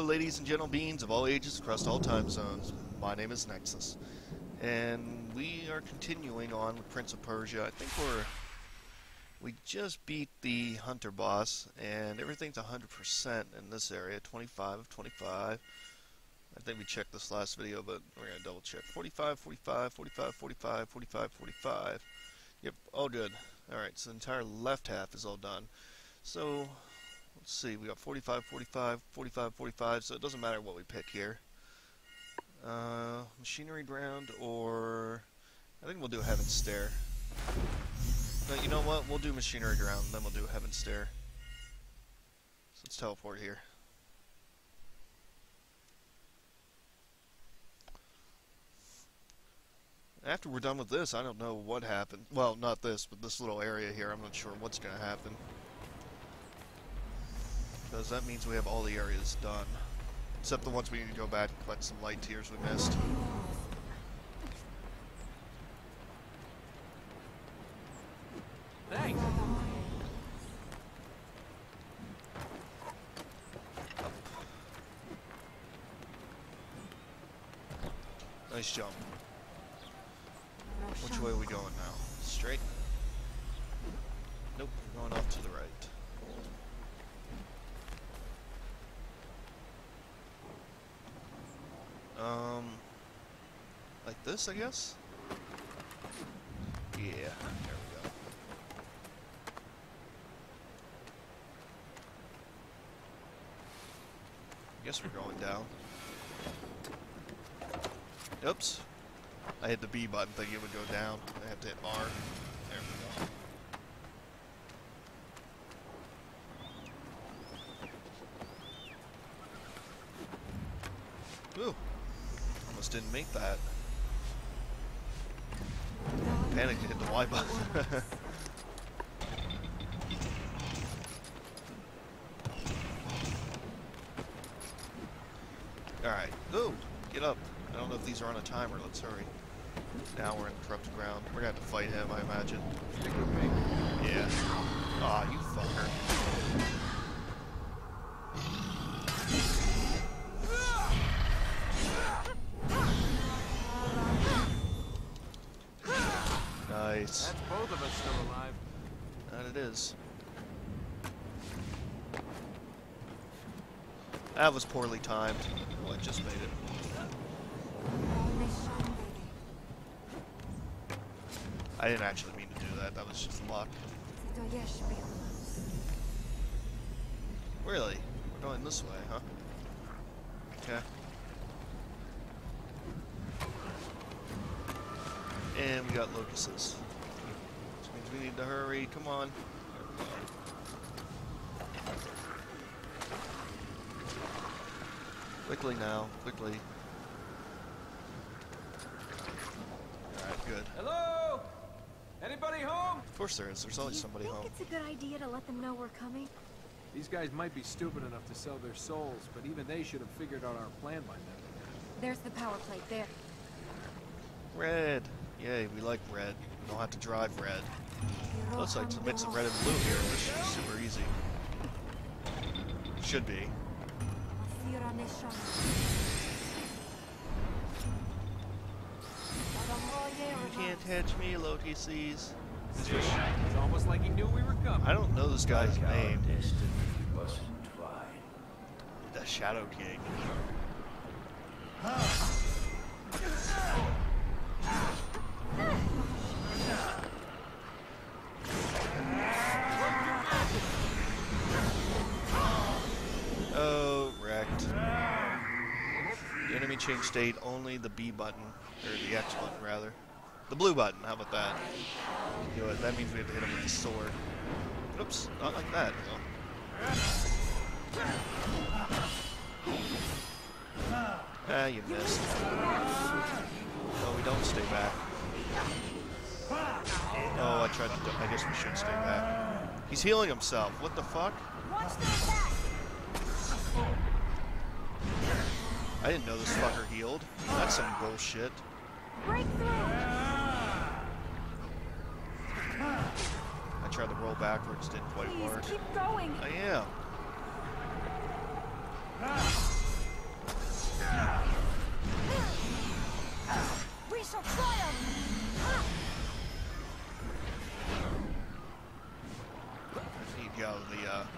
ladies and gentle beings of all ages across all time zones. My name is Nexus, and we are continuing on with Prince of Persia. I think we just beat the hunter boss, and everything's 100% in this area. 25 of 25. I think we checked this last video, but we're gonna double check. 45, 45, 45, 45, 45, 45. Yep, all good. Alright, so the entire left half is all done. So let's see, we got 45, 45, 45, 45, so it doesn't matter what we pick here. Machinery ground, or I think we'll do Heaven's Stair. No, you know what? We'll do Machinery ground, then we'll do Heaven's Stair. So let's teleport here. After we're done with this, I don't know what happened. Well, not this, but this little area here. I'm not sure what's going to happen. Because that means we have all the areas done. Except the ones we need to go back and collect some light tears we missed. Thanks. Nice jump. Which way are we going now? Straight? Nope, we're going off to the right. Like this, I guess? Yeah, there we go. I guess we're going down. Oops. I hit the B button thinking it would go down. I have to hit R. There we go. Ooh. Almost didn't make that. Panicked to hit the Y button. Alright. Ooh! Get up. I don't know if these are on a timer. Let's hurry. Now we're in corrupted ground. We're gonna have to fight him, I imagine. Stick with me. Yeah. Aw, you fucker. Nice. That's both of us still alive. That it is. That was poorly timed. Well, I just made it. I didn't actually mean to do that. That was just luck. Really? We're going this way, huh? Okay. And we got locusts. Which means we need to hurry. Come on. There we go. Quickly now. Quickly. Alright, good. Hello? Anybody home? Of course there is. There's always somebody home. It's a good idea to let them know we're coming. These guys might be stupid enough to sell their souls, but even they should have figured out our plan by now. There's the power plate there. Red. Yay, we like red. We don't have to drive red. Looks like to mix of red and blue here, which is super easy. Should be. You can't catch me, Loki sees. It's almost like he knew we were coming. I don't know this guy's name. The Shadow King. Oh, wrecked. The enemy changed state, only the B button, or the X button rather. The blue button, how about that? Do it. That means we have to hit him with the sword. Oops, not like that. No. Ah, you missed. No, we don't stay back. Oh, I tried to. I guess we should stay back. He's healing himself. What the fuck? I didn't know this fucker healed. That's some bullshit. Breakthrough! I tried to roll backwards, didn't quite Please, work. keep going. I am.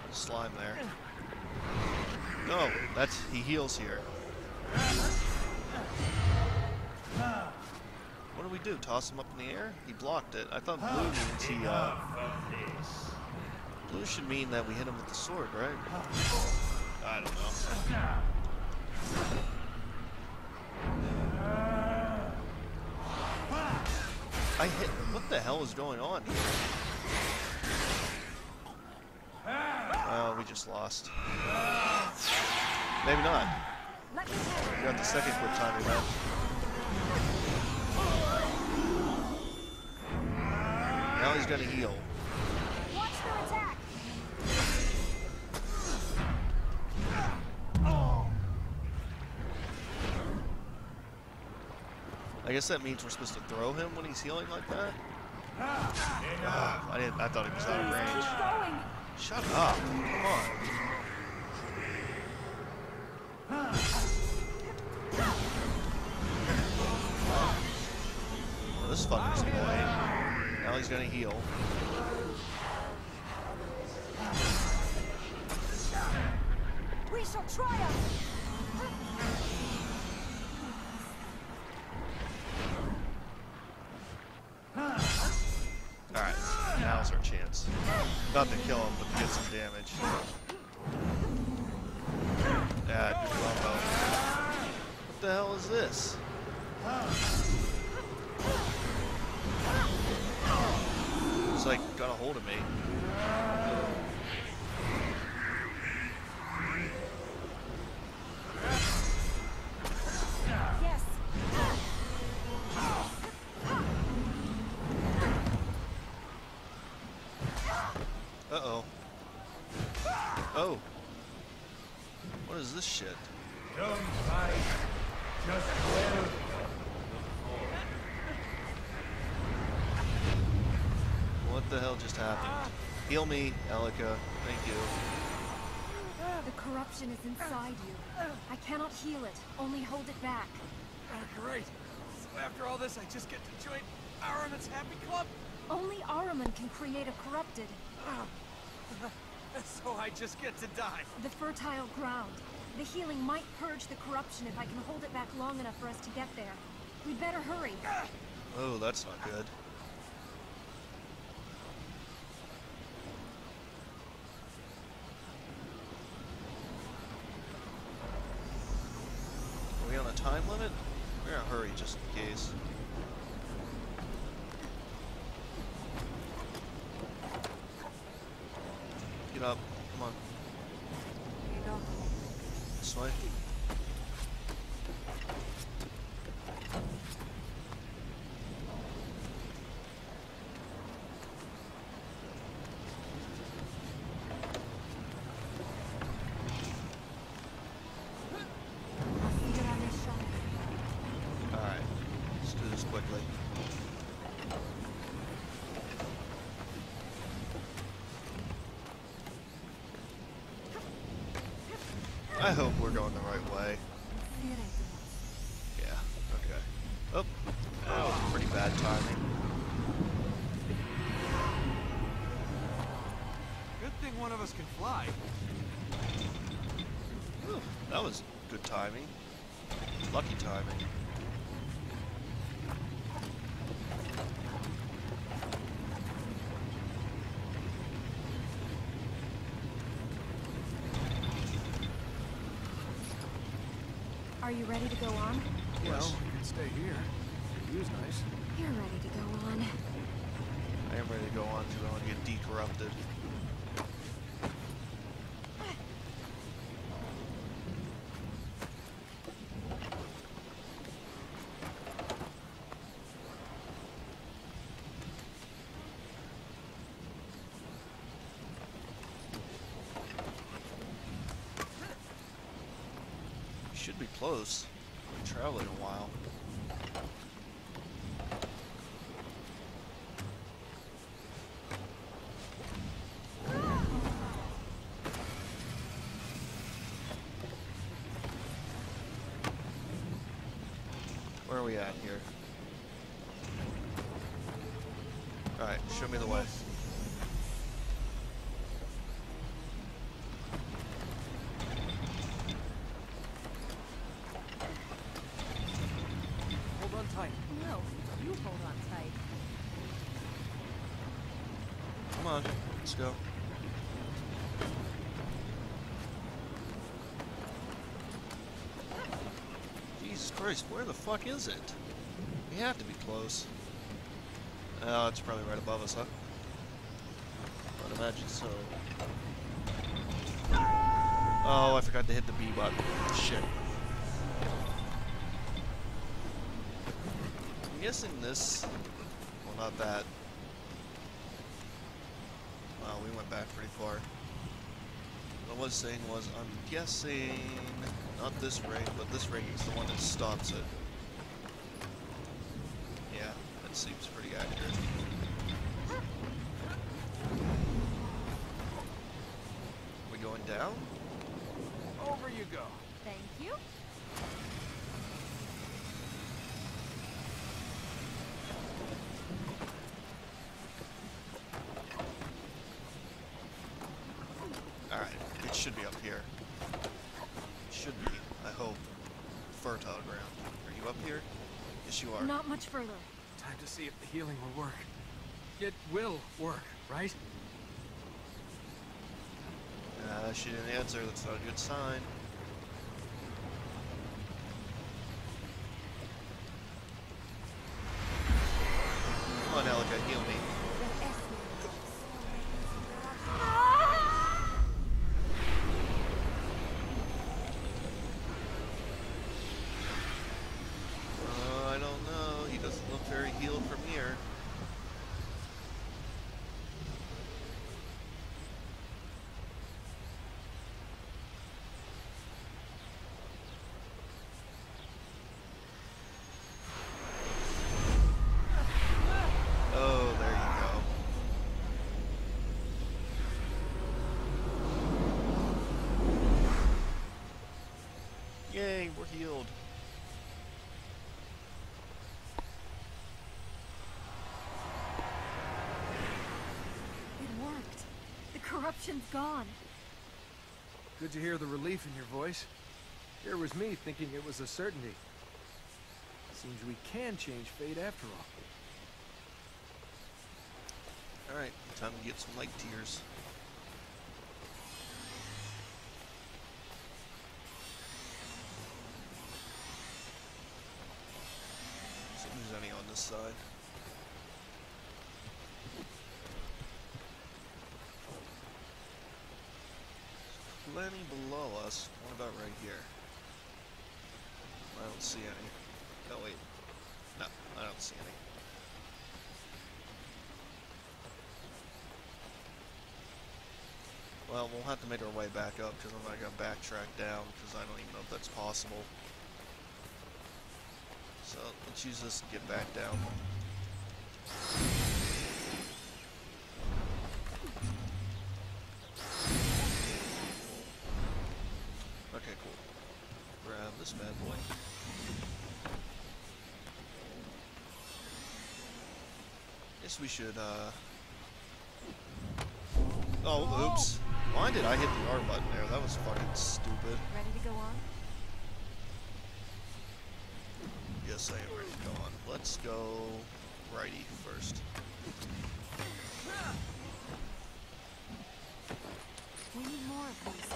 slime there. No, he heals here. What do we do? Toss him up in the air? He blocked it. I thought blue means he, blue should mean that we hit him with the sword, right? I don't know. What the hell is going on here? Oh, we just lost. Maybe not. We got the second quick time event. Now he's gonna heal. Watch their attack. I guess that means we're supposed to throw him when he's healing like that? I thought he was out of range. Keep going. Shut up. Come on. Well, this fucker's annoying. Now he's gonna heal. We shall triumph. Alright, now's our chance. Not to kill him, but to get some damage. Good combo. What the hell is this? It's like got a hold of me. Yes. Uh-oh. Oh. What is this shit? Don't fight. Just well. What the hell just happened? Heal me, Elika. Thank you. The corruption is inside you. I cannot heal it. Only hold it back. Great. So after all this, I just get to join Aramin's Happy Club? Only Araman can create a corrupted. So I just get to die. The fertile ground. The healing might purge the corruption if I can hold it back long enough for us to get there. We'd better hurry. Oh, that's not good. Are we on a time limit? We're gonna hurry just in case. Get up. Come on. Here you go. This way. Alright. Let's do this quickly. I hope we're going the right way. Yeah, okay. Oh, that was pretty bad timing. Good thing one of us can fly. Whew, that was good timing. Lucky timing. Are you ready to go on? Well, we can stay here. The view's nice. You're ready to go on. I am ready to go on because I want to get decorrupted. Should be close. We've been traveling a while. Where are we at here? Alright, show me the way. tight. No, you hold on tight. Come on, let's go. Jesus Christ, where the fuck is it? We have to be close. Oh, it's probably right above us, huh? I'd imagine so. Oh, I forgot to hit the B button. Shit. I'm guessing this... Well, not that. Wow, we went back pretty far. What I was saying was, I'm guessing... Not this ring, but this ring is the one that stops it. Yeah, that seems pretty accurate. We going down? Over you go. Thank you. Alright, it should be up here. Should be, I hope. Fertile ground. Are you up here? Yes, you are. Not much further. Time to see if the healing will work. It will work, right? She didn't answer. That's not a good sign. Come on, Elika, heal me. I don't know. He doesn't look very healed from here. Oh, there you go. Yay, we're healed. It worked. The corruption's gone. Good to hear the relief in your voice. Here was me thinking it was a certainty. Seems we can change fate after all. Alright, time to get some light tears. See if there's any on this side. Plenty below us. What about right here? I don't see any. Oh wait. No, I don't see any. Well, we'll have to make our way back up because I'm not going to backtrack down because I don't even know if that's possible. So let's use this and get back down. Okay, cool. Grab this bad boy. Guess we should, Oh, oops. Why did I hit the R button there? That was fucking stupid. Ready to go on? Yes, I am ready to go on. Let's go righty first. We need more of these.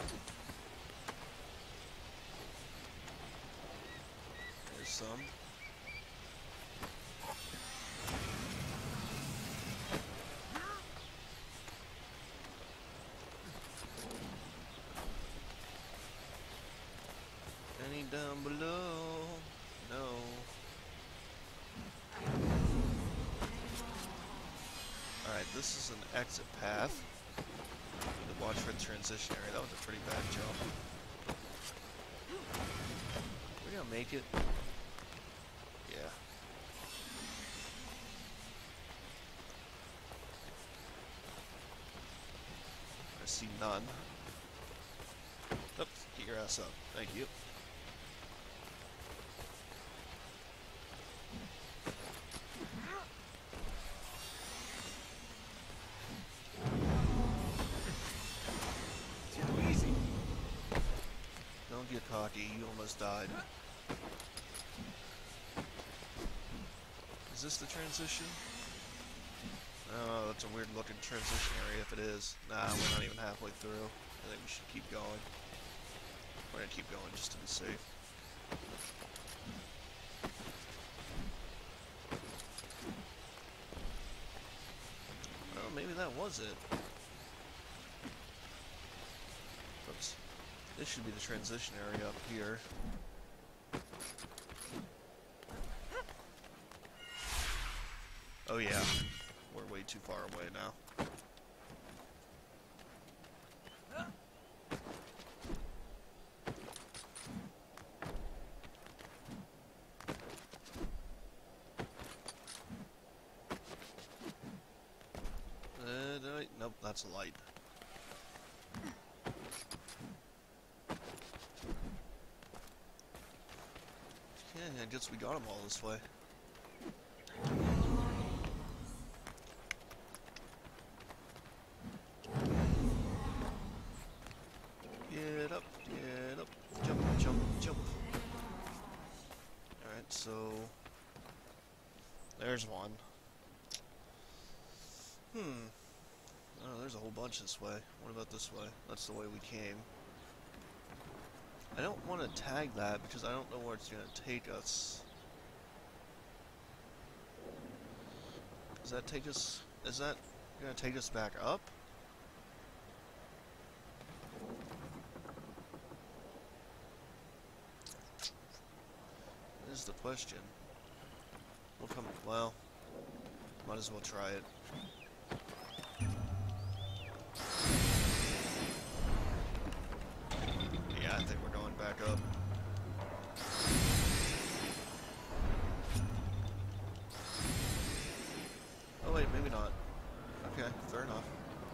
There's some. Any down below? No. Alright, this is an exit path. Need to watch for the transition area. That was a pretty bad jump. We're gonna make it. Yeah. I see none. Oops, get your ass up. Thank you. Too easy. Don't get cocky, you almost died. Is this the transition? Oh, that's a weird looking transition area if it is. Nah, we're not even halfway through. I think we should keep going. We're gonna keep going just to be safe. Well, maybe that was it. Oops. This should be the transition area up here. Oh yeah, we're way too far away now. Nope, that's a light. Yeah, I guess we got them all this way. Get up, jump, jump, jump. Alright, so... there's one. Oh, there's a whole bunch this way. What about this way? That's the way we came. I don't want to tag that because I don't know where it's going to take us. Does that take us... is that going to take us back up? This is the question. We'll come... well, might as well try it. Yeah, I think we're going back up. Oh wait, maybe not. Okay, fair enough.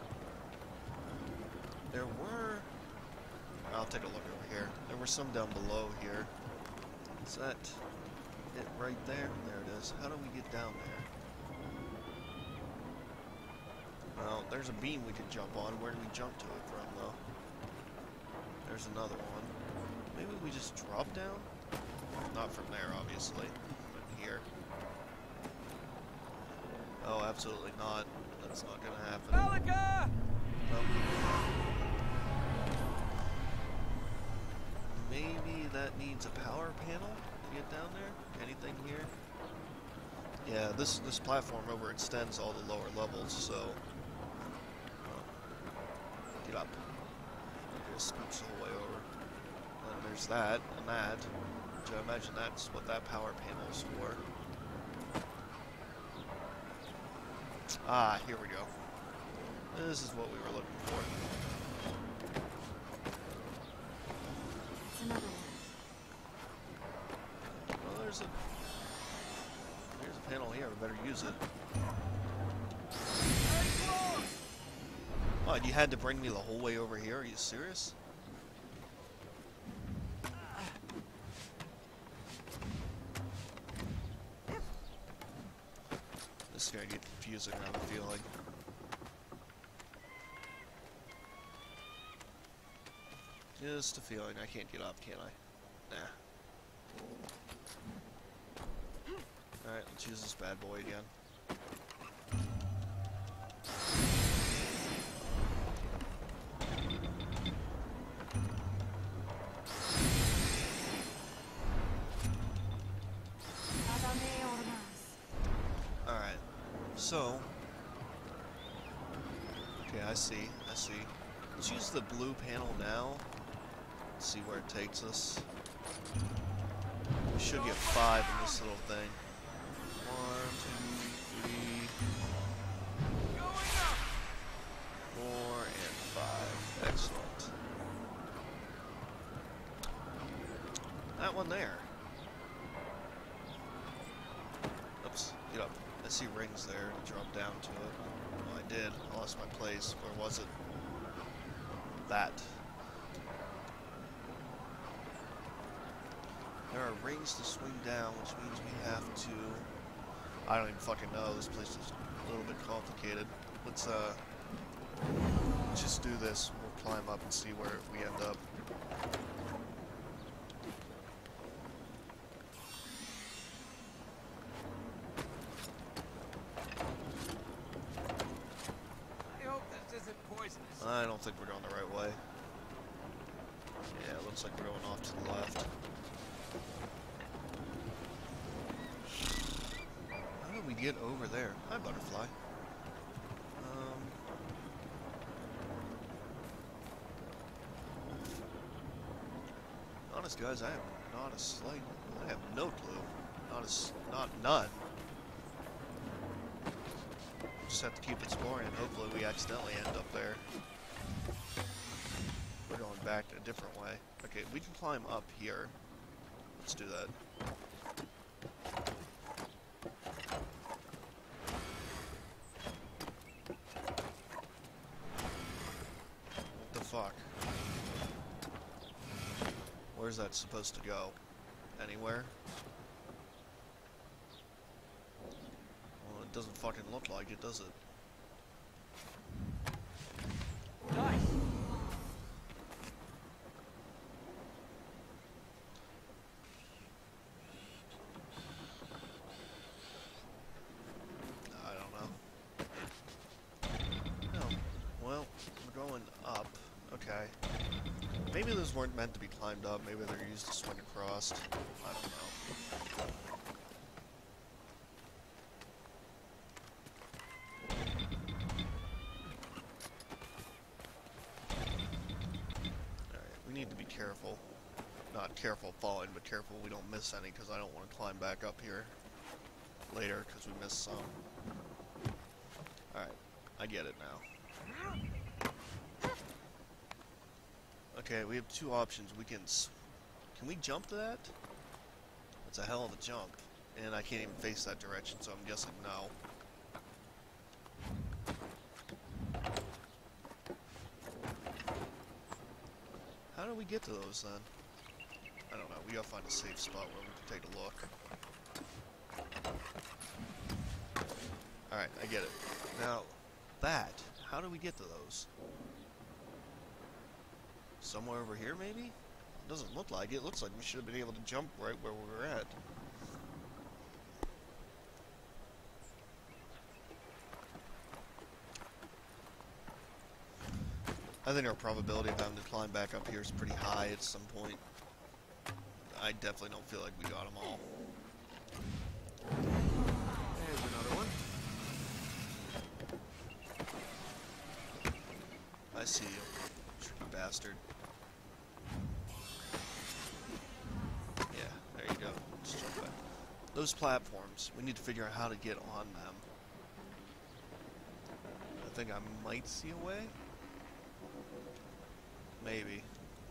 There were... I'll take a look over here. There were some down below here. Is that it right there? There it is. How do we get down there? Well, there's a beam we could jump on. Where do we jump to it from, though? There's another one. Maybe we just drop down? Not from there, obviously. But here. Oh, absolutely not. That's not gonna happen. Malika! Nope. Maybe that needs a power panel to get down there? Anything here? Yeah, this platform overextends all the lower levels, so... get up. We'll scooch the whole way over. And there's that, and that. Which I imagine that's what that power panel is for. Ah, here we go. This is what we were looking for. It's another one. Well, there's a panel here. We better use it. Oh, and you had to bring me the whole way over here? Are you serious? This is gonna get confusing, I have a feeling. Just a feeling. I can't get up, can I? Nah. Alright, let's use this bad boy again. Alright, so... okay, I see. Let's use the blue panel now. See where it takes us. We should get 5 in this little thing. 1, 2, 3, 4, and 5. Excellent. That one there. Oops, get up. I see rings there to drop down to it. Well, I did. I lost my place. Where was it? That. There are rings to swing down, which means we have to... I don't even fucking know. This place is a little bit complicated. Let's just do this. We'll climb up and see where we end up. don't think we're going the right way. Yeah, it looks like we're going off to the left. How do we get over there? Hi, butterfly. Honest, guys, I have not a slight. I have no clue. None. Just have to keep exploring, and hopefully we accidentally end up there. We're going back a different way. Okay, we can climb up here. Let's do that. What the fuck? Where's that supposed to go? Anywhere? Well, it doesn't fucking look like it, does it? Nice. I don't know. No. Well, we're going up. Okay. Maybe those weren't meant to be climbed up. Maybe they're used to swing across. I don't know. Alright, we need to be careful. Not careful falling, but careful we don't miss any, because I don't want to climb back up here later, because we missed some. Alright, I get it now. Okay, we have two options. We can we jump to that? That's a hell of a jump. And I can't even face that direction, so I'm guessing no. How do we get to those then? I don't know. We gotta find a safe spot where we can take a look. Alright, I get it. Now, how do we get to those? Somewhere over here, maybe? It doesn't look like it. It looks like we should have been able to jump right where we were at. I think our probability of having to climb back up here is pretty high at some point. I definitely don't feel like we got them all. There's another one. I see you, tricky bastard. Yeah, there you go. Just jump back. Those platforms, we need to figure out how to get on them. I think I might see a way. Maybe.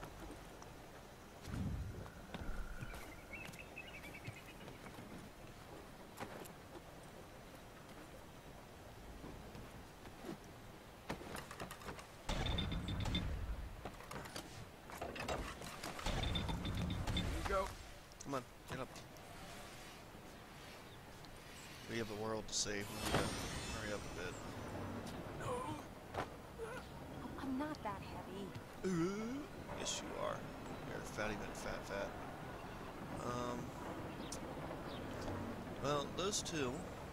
Come on, get up. We have the world to save. We need to hurry up a bit. I'm not that heavy. Yes, you are. You're a fatty bit fat. Well, those two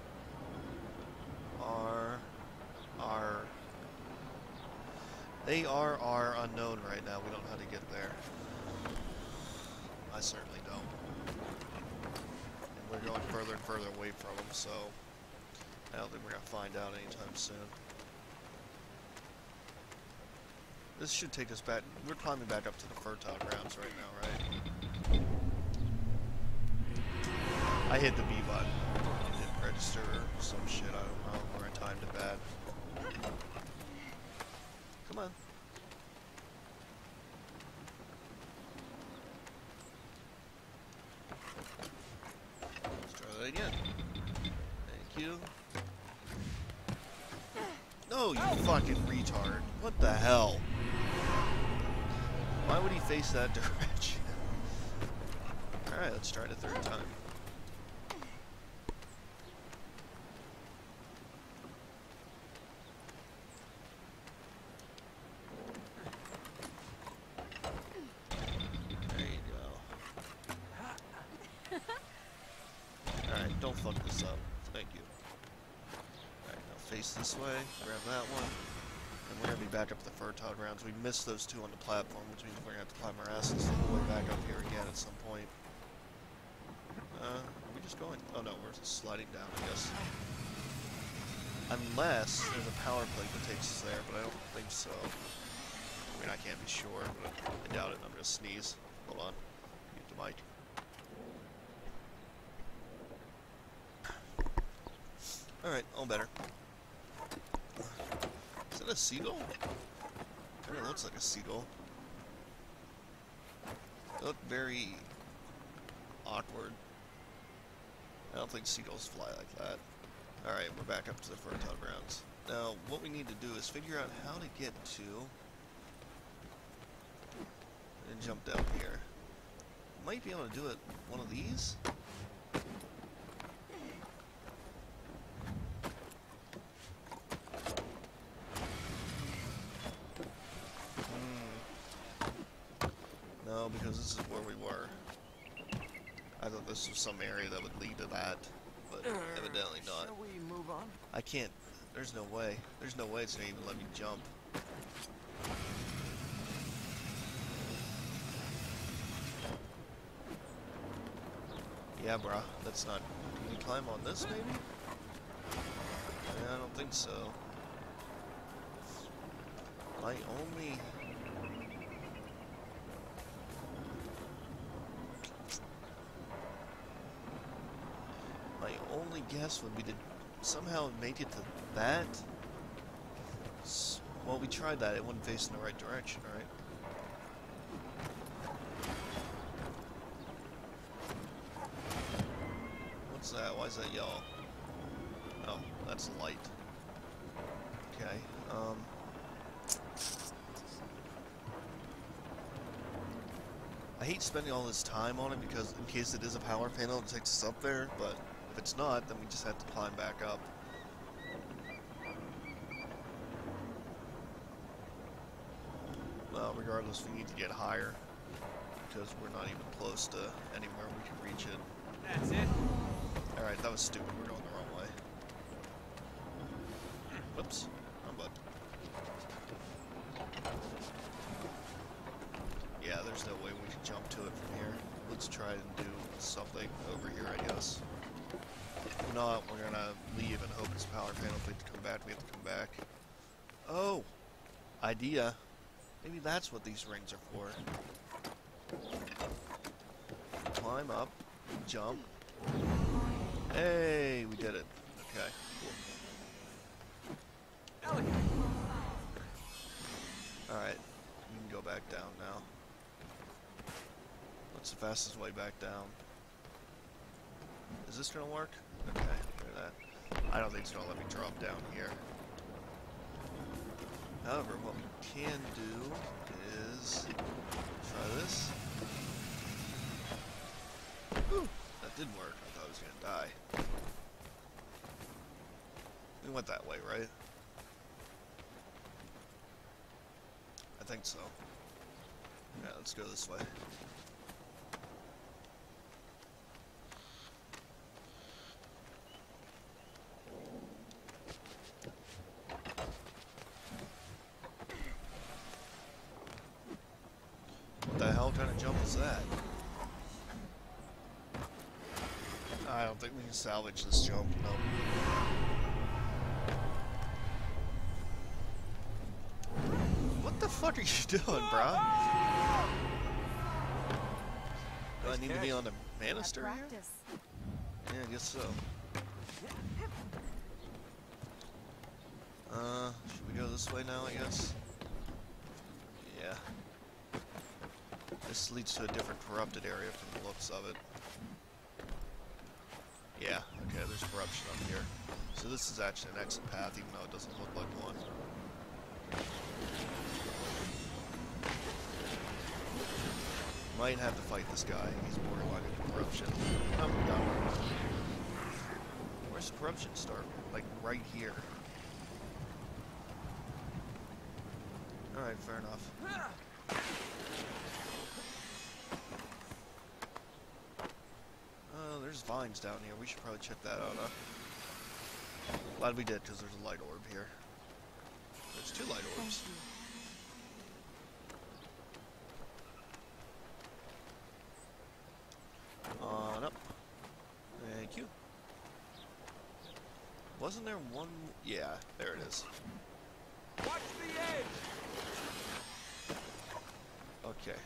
are unknown right now. We don't know how to get there. I certainly don't. And we're going further and further away from them, so I don't think we're gonna find out anytime soon. This should take us back. We're climbing back up to the fertile grounds right now, right? I hit the B button. It didn't register or some shit. I don't know. Or I timed it bad. Come on. Let's try that again. Thank you. No, you fucking retard. What the hell? Why would he face that direction? Alright, let's try it a third time. There you go. Alright, don't fuck this up. Thank you. Alright, now face this way. Grab that one. And we're going to be back up the fertile grounds. We missed those two on the platform, which means we're going to have to climb our asses all the way back up here again at some point. Are we just going? Oh no, we're sliding down, I guess. Unless there's a power plate that takes us there, but I don't think so. I mean, I can't be sure, but I doubt it. I'm going to sneeze. Hold on. Mute the mic. Alright, all better. Is that a seagull? It kind of looks like a seagull. They look very awkward. I don't think seagulls fly like that. Alright, we're back up to the fertile grounds. Now, what we need to do is figure out how to get to... and jump down here. Might be able to do it one of these? No, because this is where we were. I thought this was some area that would lead to that, but evidently not. Shall we move on? I can't. There's no way. There's no way it's gonna even let me jump. Yeah, bruh. That's not... Can you climb on this, maybe? Yeah, I don't think so. My only... My only guess would be to somehow make it to that. Well, we tried that. It wasn't facing the right direction, right? What's that? Why is that yellow? Oh, that's a light. Okay, I hate spending all this time on it because in case it is a power panel, it takes us up there, but if it's not, then we just have to climb back up. Well, regardless, we need to get higher because we're not even close to anywhere we can reach it. That's it. Alright, that was stupid. We're going the wrong way. Whoops. Wrong button. Yeah, there's no way we can jump to it from here. Let's try and do something over here, I guess. If not, we're gonna leave and hope this power panel plate to come back. We have to come back. Oh! Idea. Maybe that's what these rings are for. Climb up, jump. Hey, we did it. Okay, cool. Alright, we can go back down now. What's the fastest way back down? Is this gonna work? Okay, look at that. I don't think it's gonna let me drop down here. However, what we can do is try this. Whew, that did work. I thought I was gonna die. We went that way, right? I think so. Yeah, let's go this way. What the hell kind of jump is that? I don't think we can salvage this jump, no. What the fuck are you doing, bro? Do I need to be on the banister here? Practice. Yeah, I guess so. Should we go this way now, I guess? Yeah. This leads to a different corrupted area from the looks of it. Yeah, okay, there's corruption up here. So this is actually an exit path, even though it doesn't look like one. Might have to fight this guy. He's borderline into corruption. Oh, we got one. Where's the corruption start? Like, right here. Alright, fair enough. There's vines down here. We should probably check that out, huh? Glad we did, because there's a light orb here. Which There's 2 light orbs. Thank you. On up. Thank you. Wasn't there one? Yeah, there it is. Watch the edge! Okay.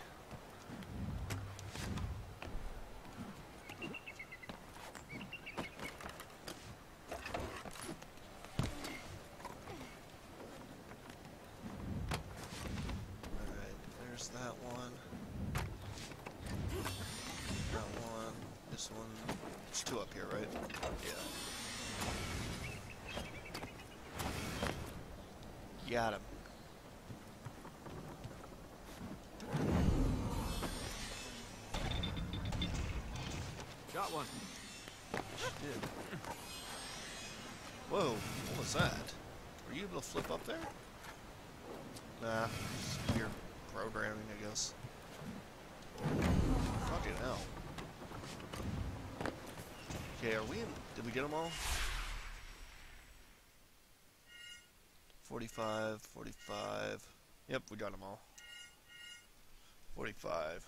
Alright, there's that one. That one. This one. There's 2 up here, right? Yeah. Got him. Got one. Shit. Whoa, what was that? Were you able to flip up there? Nah, just weird programming, I guess. Fucking hell. Okay, are we in? Did we get them all? 45, 45. Yep, we got them all. 45.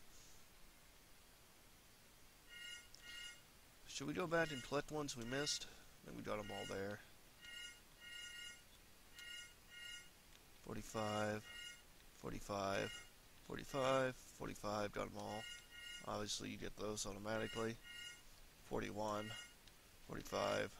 Should we go back and collect ones we missed? I think we got them all there. 45, 45, 45, 45, got them all. Obviously, you get those automatically. 41, 45.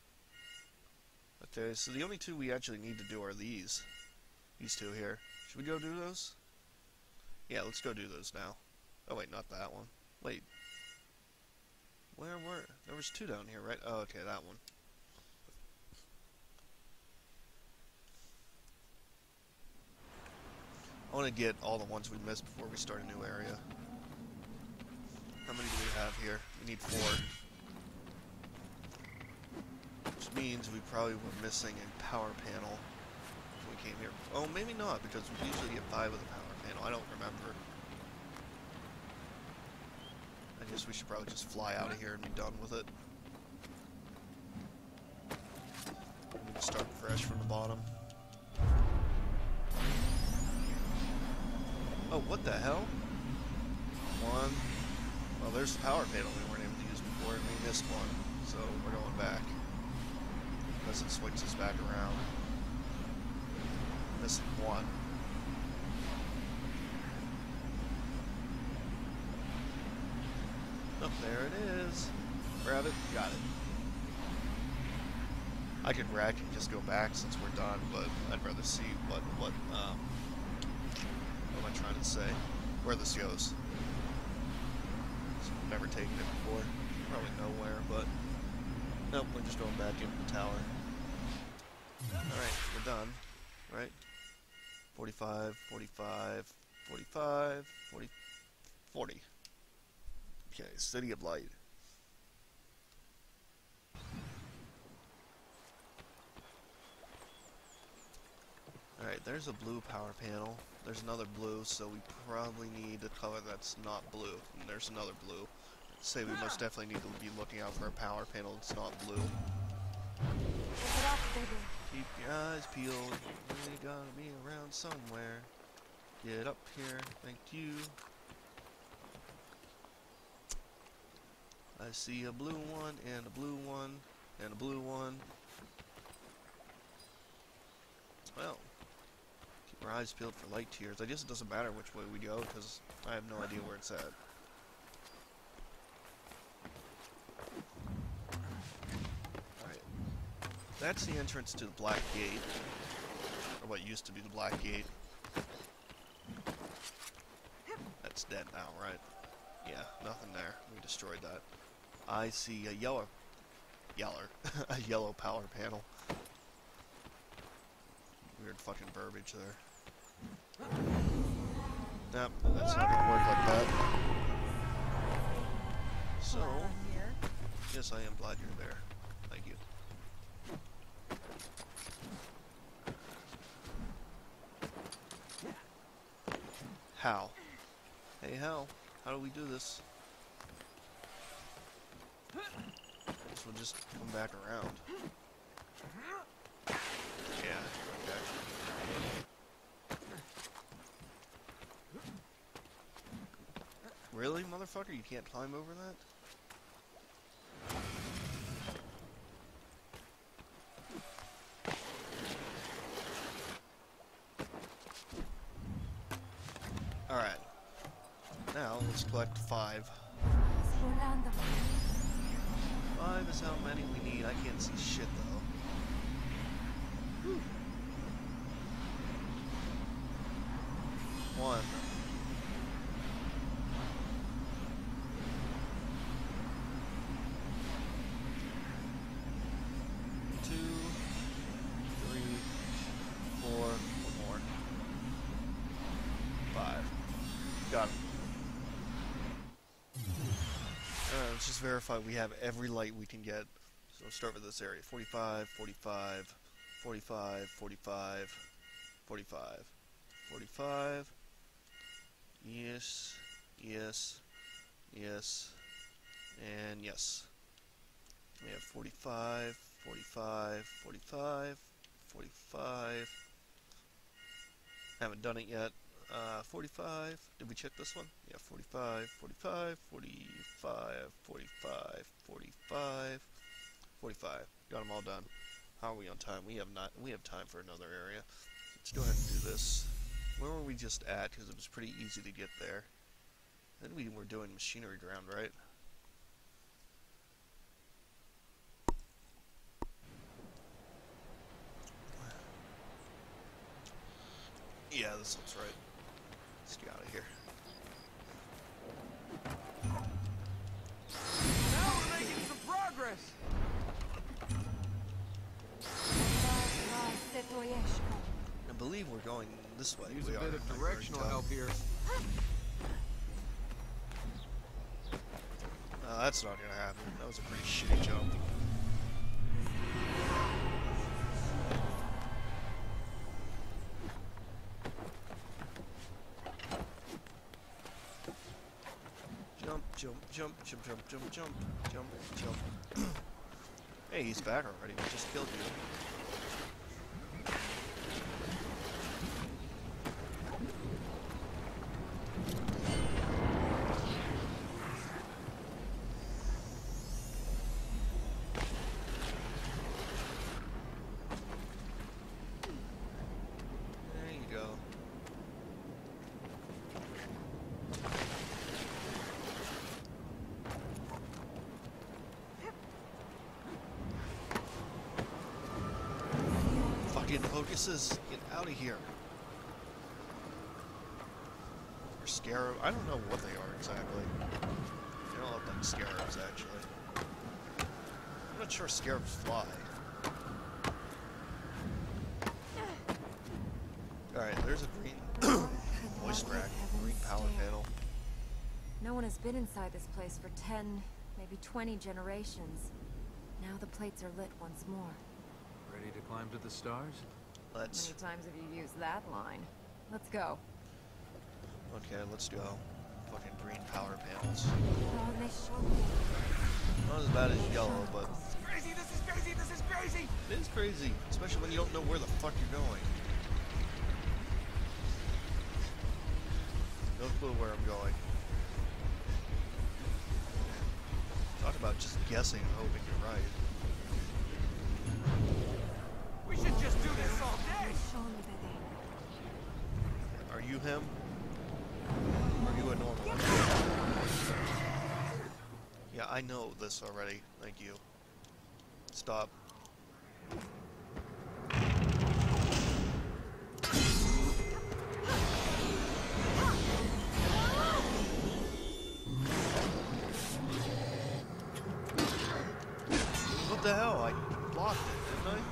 Okay, so the only 2 we actually need to do are these. These 2 here. Should we go do those? Yeah, let's go do those now. Oh wait, not that one. Wait. Where were... There was 2 down here, right? Oh, okay, that one. I want to get all the ones we missed before we start a new area. How many do we have here? We need 4. Which means we probably were missing a power panel when we came here. Oh, maybe not, because we usually get 5 with a power panel. I don't remember. I guess we should probably just fly out of here and be done with it. We can start fresh from the bottom. Oh, what the hell? 1. Well, there's the power panel we weren't able to use before, and we missed one. So, we're going back. Unless it switches back around. Missing 1. Oh, there it is. Grab it. Got it. I could rack and just go back since we're done, but I'd rather see what am I trying to say? Where this goes. So I've never taken it before. Probably nowhere, but nope, we're just going back into the tower. Alright, we're done. Right? 45, 45, 45, 40, 40. Okay, City of Light. Alright, there's a blue power panel. There's another blue, so we probably need a color that's not blue. And there's another blue. Say we most definitely need to be looking out for a power panel that's not blue. Look it up, baby. Keep your eyes peeled. You gotta be around somewhere. Get up here. Thank you. I see a blue one, and a blue one, and a blue one. Well, keep our eyes peeled for light tiers. I guess it doesn't matter which way we go, because I have no idea where it's at. Alright. That's the entrance to the Black Gate. Or what used to be the Black Gate. That's dead now, right? Yeah, nothing there. We destroyed that. I see a yellow power panel. Weird fucking verbiage there. Nope, that's not gonna work like that. So, Glad I'm here. yes, I am glad you're there. Thank you. How? Hey, how do we do this? Guess we'll just come back around. Yeah, okay. Really, motherfucker? You can't climb over that? Alright. Now, let's collect 5. 5 is how many we need. I can't see shit, though. Whew. 1. 2, 3, 4, 1 more. 5. Got it. Let's just verify we have every light we can get. So start with this area. 45, 45, 45, 45, 45, 45. Yes, yes, yes, and yes. We have 45, 45, 45, 45. Haven't done it yet. 45. Did we check this one? Yeah, 45, 45, 45, 45, 45, 45. Got them all done. How are we on time? We have time for another area. Let's go ahead and do this. Where were we just at? Because it was pretty easy to get there. Then we were doing machinery ground, right? Yeah, this looks right. Let's get out of here. Now we're making some progress. I believe we're going this way. Use We a bit are. of directional help here. That's not gonna happen. That was a pretty shitty jump. Jump, jump, jump, jump, jump, jump, jump, jump, jump. Hey, he's back already. We just killed you. There you go. Fucking focuses. Get out of here. Or scarab. I don't know what they are exactly. They all look like scarabs, actually. I'm not sure scarabs fly. Alright, there's a green voice rack, green power panel. No one has been inside this place for 10, maybe 20 generations. Now the plates are lit once more. Ready to climb to the stars? How Let's. many times have you used that line? Let's go. Okay, let's go. Fucking green power panels. Not as bad as yellow, but Crazy, this is crazy, this is crazy! it is crazy, especially when you don't know where the fuck you're going. No clue where I'm going. Talk about just guessing and hoping you're right. We should just do this all day! Are you him? Are you a normal? Yeah, I know this already. Thank you. Stop. What the hell? I blocked it, didn't I?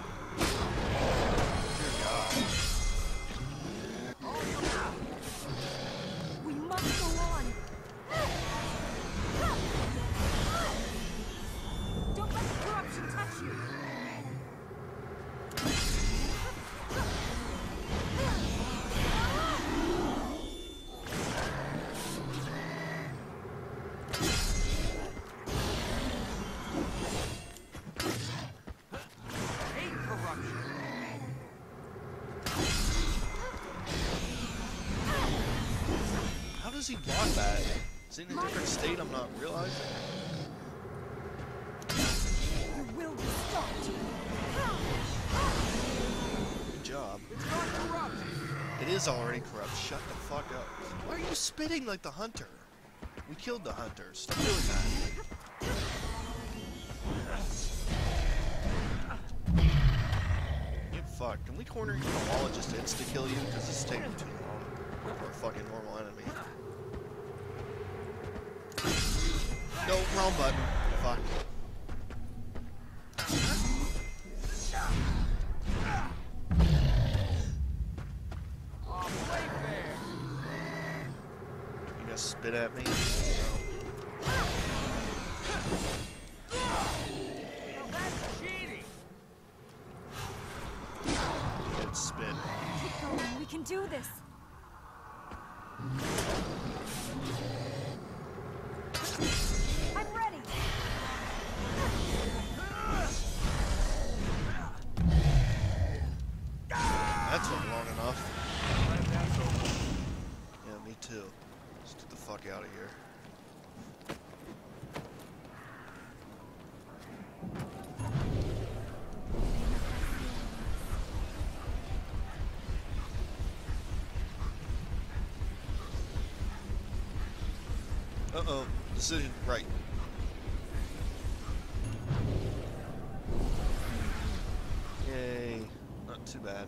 Dear God. We must go on. Don't let the corruption touch you. Hate corruption! How does he block that? Is he in a different state I'm not realizing? You will be stopped. Good job. It's not corrupt. It is already corrupt. Shut the fuck up. Why are you spitting like the hunter? We killed the hunter. Stop doing that. Get fucked. Can we corner you in the wall and just insta-kill you? Because this is taking too long for a fucking normal enemy. No, wrong button. Fuck. Oh, wait there. You gonna spit at me? Now that's cheating. Get spit. Keep going. We can do this. I'm ready. That's not long enough. Glad that's over. Yeah, me too. Let's get the fuck out of here. Uh-oh. Decision right. Yay. Not too bad.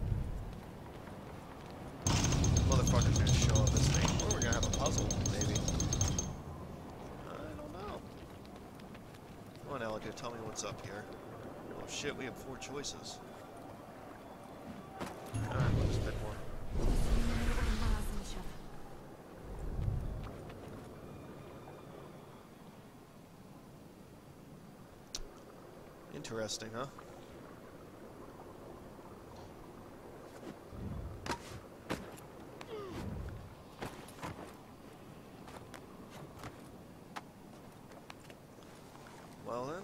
Motherfucker's gonna show up as me. Or we're gonna have a puzzle, maybe. I don't know. Come on, Alec, tell me what's up here. Oh shit, we have 4 choices. Alright, let's spend more. Interesting, huh? Well then.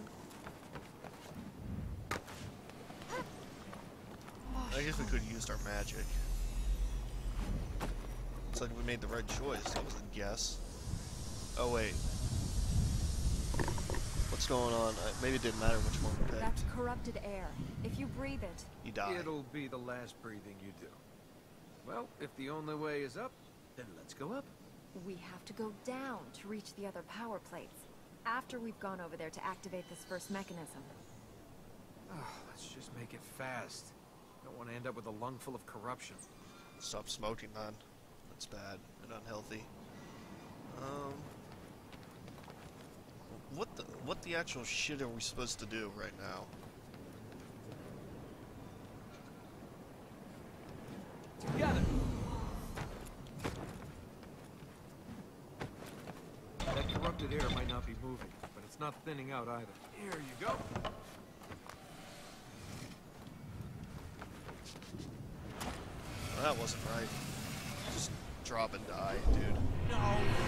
I guess we could have used our magic. Looks like we made the right choice. That was a guess. Oh wait. What's going on? Maybe it didn't matter which one we picked. That's corrupted air. If you breathe it, You die. It'll be the last breathing you do. Well, if the only way is up, then let's go up. we have to go down to reach the other power plates. After we've gone over there to activate this first mechanism. Oh, let's just make it fast. Don't want to end up with a lung full of corruption. Stop smoking, man. That's bad and unhealthy. What the actual shit are we supposed to do right now? Together. That corrupted air might not be moving, but it's not thinning out either. Here you go. Well, that wasn't right. Just drop and die, dude. No.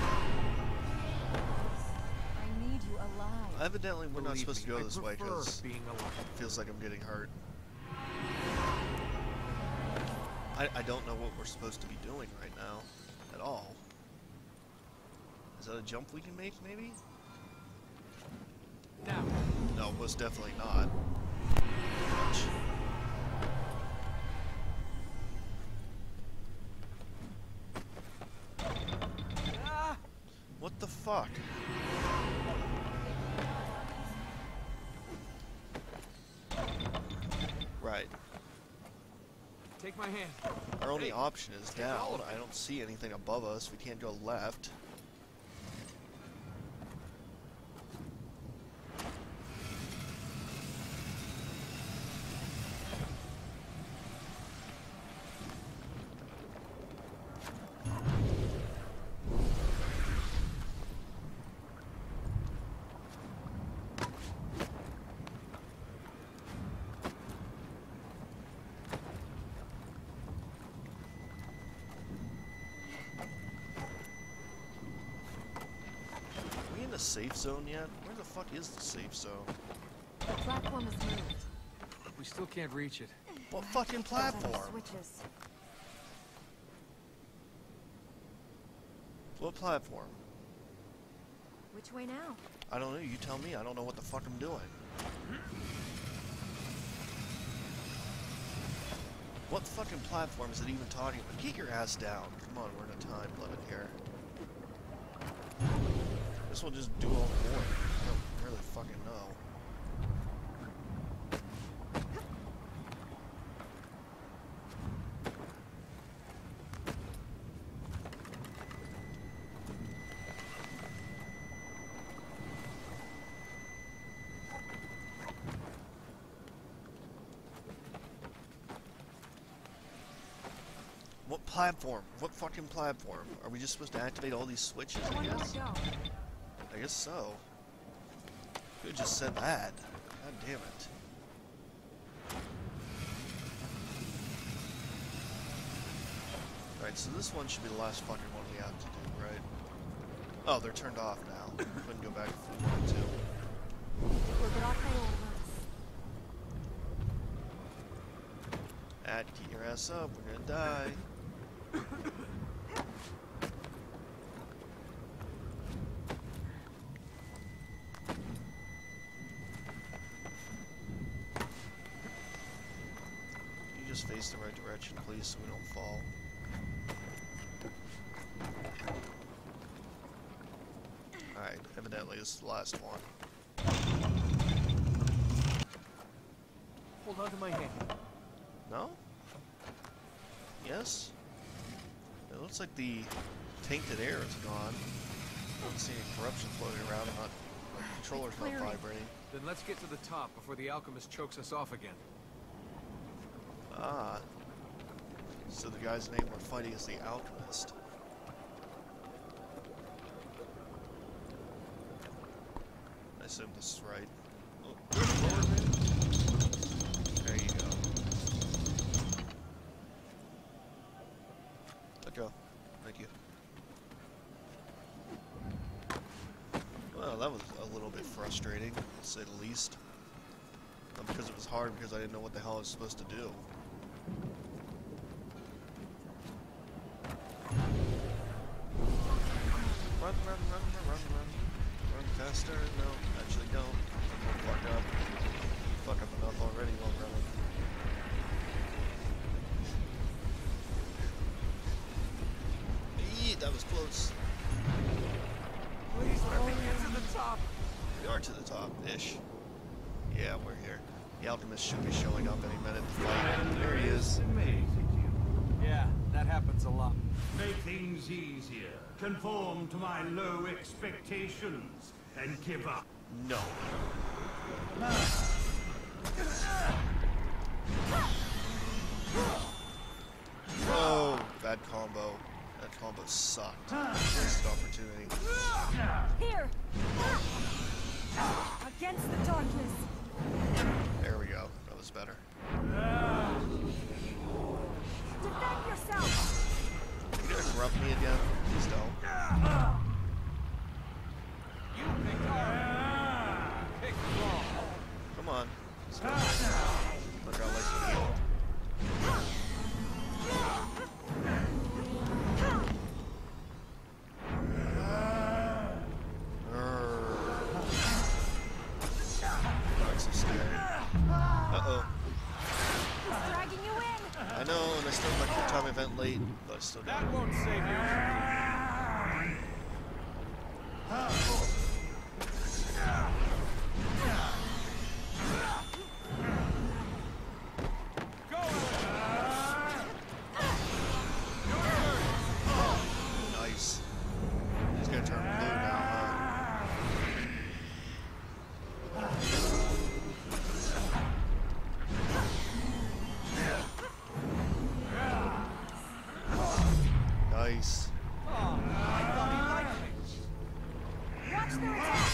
I need you alive. Evidently, we're not Believe supposed to me, go I this way prefer because being alive. it feels like I'm getting hurt. I don't know what we're supposed to be doing right now at all. Is that a jump we can make, maybe? Now. No, most definitely not. Much. Ah. What the fuck? Right. Take my hand. Our only Hey, option is take all down. of it. I don't see anything above us. We can't go left. Are we in the safe zone yet? Where the fuck is the safe zone? The platform is moved. We still can't reach it. What fucking Those are the platform? switches. What platform? Which way now? I don't know, you tell me. I don't know what the fuck I'm doing. What fucking platform is it even talking about? Get your ass down. Come on, we're in a time limit here. This will just do all the work. I don't really fucking know. What platform? What fucking platform? Are we just supposed to activate all these switches, I guess? I guess so. Could've just said that. God damn it. Alright, so this one should be the last fucking one we have to do, right? Oh, they're turned off now. Couldn't go back if we wanted to. Get your ass up, we're gonna die. You just face the right direction, please, so we don't fall. Alright, evidently this is the last one. Hold on to my hand. No? Yes? It looks like the tainted air is gone. I don't see any corruption floating around. My controller's not vibrating. Then let's get to the top before the Alchemist chokes us off again. Ah. So the guy's name we're fighting is the Alchemist. I assume this is right. Oh, there you go. Let go. Thank you. Well, that was a little bit frustrating, to say the least. Not because it was hard, because I didn't know what the hell I was supposed to do. Run, run, run, run, run, run. Run faster. No, actually don't. Don't fuck up. Fuck up enough already while running. Eee, that was close. Please let me get to the top. We are to the top-ish. Yeah, we're here. The Alchemist should be showing up any minute to fight. There he is. Yeah, that happens a lot. Make things easier. Conform to my low expectations and give up. No. Oh, bad combo. That combo sucked. Wasted opportunity. Here! Against the darkness! There we go. That was better. Defend yourself! You gonna corrupt me again? Please don't. You picked hard. Picked wrong. Come on. Let's go. Look, I like the heal. That's so scary. Uh-oh. He's dragging you in! I know, and I started my quick time event late, but I still got That it. won't save you. Nice. He's gonna turn blue now, huh? Nice. Watch their attack!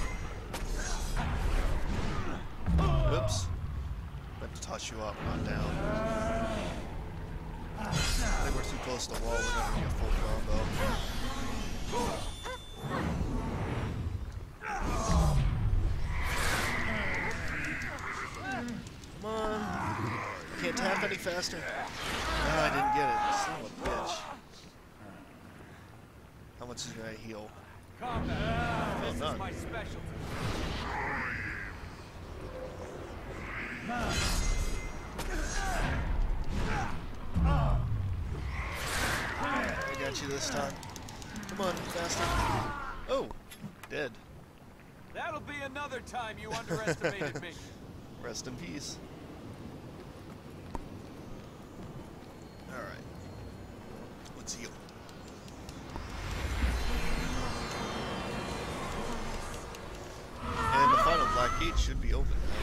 Oops. Meant to toss you up, not down. I think we're too close to the wall. We're gonna get a full combo. Come on. I can't tap any faster. No, I didn't get it. Son of a bitch. How much is gonna heal? combat. This none. is my specialty. I got you this time. Come on, faster. Oh, dead. That'll be another time you underestimated me. Rest in peace. Alright. Let's heal. And the final black gate should be open now.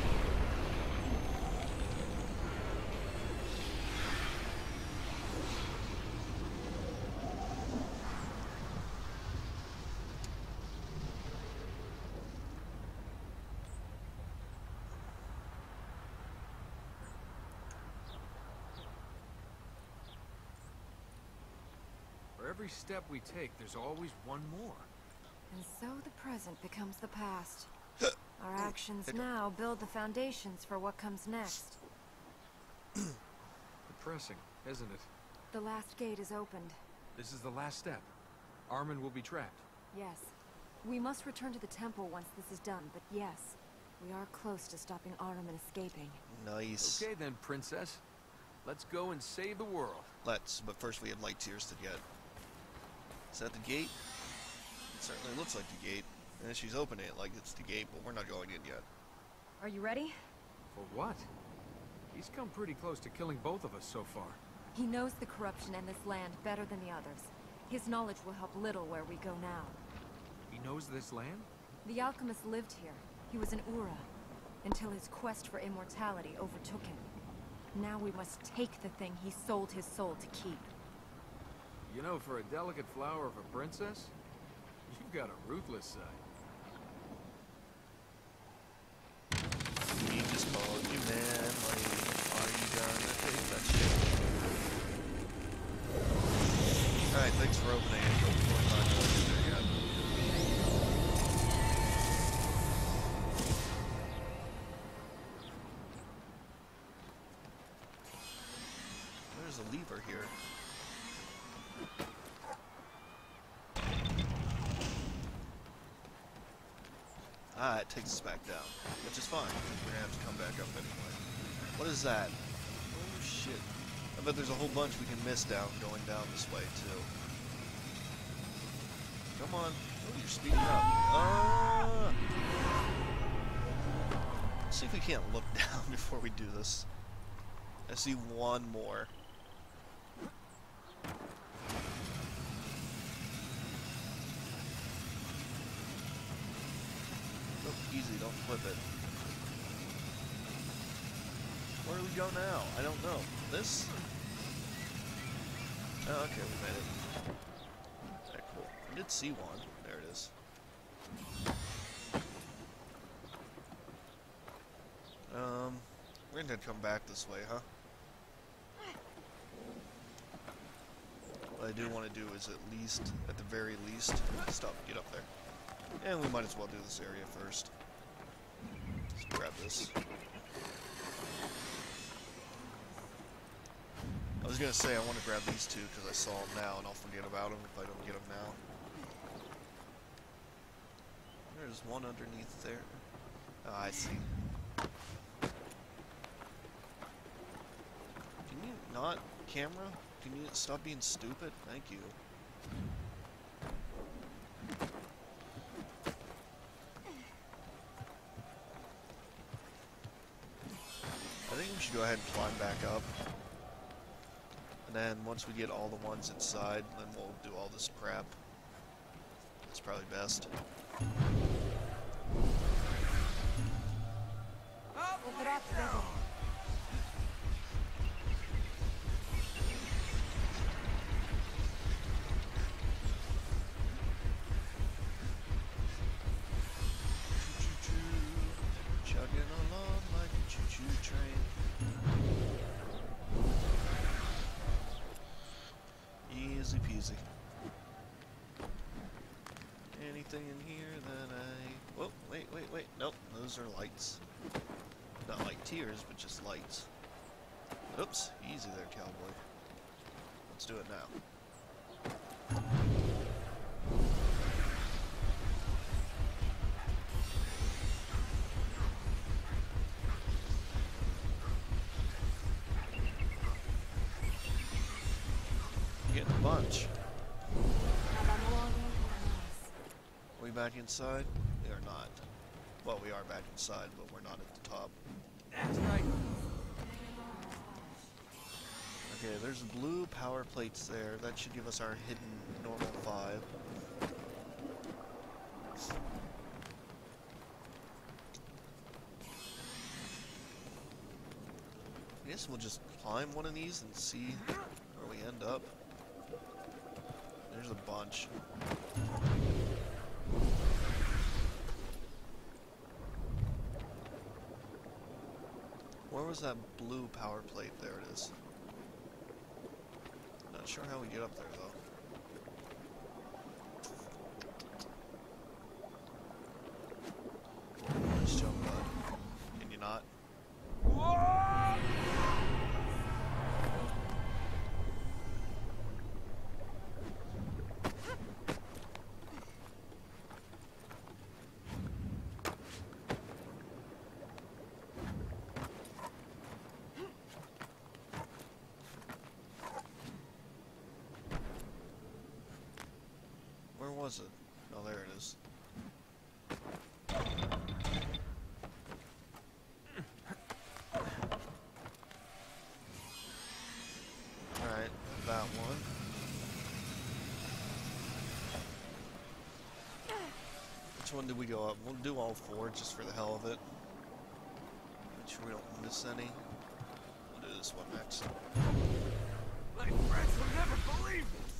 For every step we take, there's always one more. And so the present becomes the past. Our actions now build the foundations for what comes next. Depressing, isn't it? The last gate is opened. This is the last step. Armin will be trapped. Yes. We must return to the temple once this is done, but yes, we are close to stopping Armin escaping. Nice. Okay then, princess. Let's go and save the world. Let's, but first we have light tears to get. Is that the gate? It certainly looks like the gate. And she's opening it like it's the gate, but we're not going in yet. Are you ready? For what? He's come pretty close to killing both of us so far. He knows the corruption in this land better than the others. His knowledge will help little where we go now. He knows this land? The Alchemist lived here. He was an Ura, until his quest for immortality overtook him. Now we must take the thing he sold his soul to keep. You know, for a delicate flower of a princess, you've got a ruthless side. We just called you man, like, are you gonna take that shit? Alright, thanks for opening it, but we're not going in there yet. There's a lever here. Ah, it takes us back down, which is fine. We're gonna have to come back up anyway. What is that? Oh shit. I bet there's a whole bunch we can miss down going down this way too. Come on. Oh, you're speeding up. Ah! Let's see if we can't look down before we do this. I see one more. Easy, don't flip it. Where do we go now? I don't know. This? Oh, okay, we made it. Okay, cool. I did see one. There it is. We're gonna come back this way, huh? What I do want to do is at the very least, stop, get up there. And we might as well do this area first. Let's grab this. I was gonna say I want to grab these two because I saw them now and I'll forget about them if I don't get them now. There's one underneath there. Oh, I see. Can you not, camera? Can you stop being stupid? Thank you. I think we should go ahead and climb back up. And then once we get all the ones inside, then we'll do all this crap. That's probably best. Flip it up, together. Chugging along like a choo-choo train. Easy peasy. Anything in here that I... Whoa, wait. Nope, those are lights. Not like tears, but just lights. Oops, easy there, cowboy. Let's do it now. a bunch. Are we back inside? We are not. Well, we are back inside, but we're not at the top. That's right. Okay, there's blue power plates there. That should give us our hidden normal 5. I guess we'll just climb one of these and see where we end up. There's a bunch. Where was that blue power plate? There it is. Not sure how we get up there though. Let's jump, bud. Can you not? Where was it? Oh, there it is. Alright, that one. Which one did we go up? We'll do all 4 just for the hell of it. Make sure we don't miss any. We'll do this one next. My friends will never believe this.